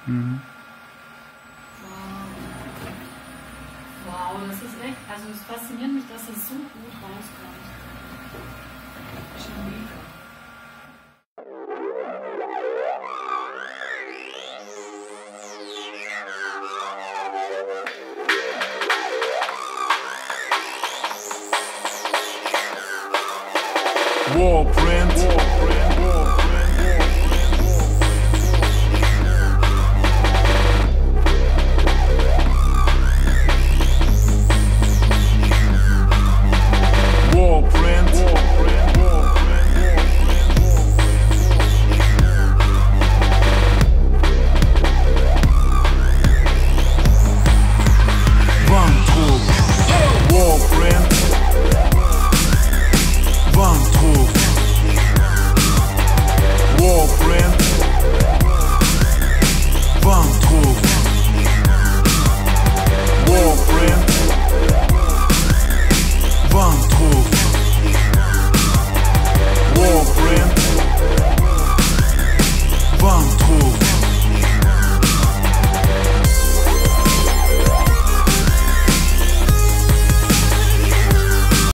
Mhm. Wow, das ist echt, also es fasziniert mich, dass das so gut rauskommt. Schon mega. Warprint. Warprint.